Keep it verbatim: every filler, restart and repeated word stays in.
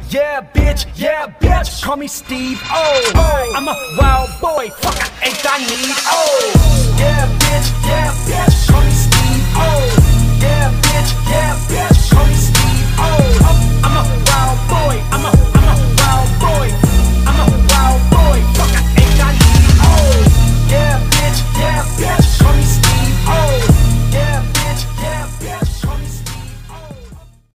Yeah, bitch, yeah, bitch. Call me Steve O. I'm a wild boy, fuck, I ain't I need. Oh.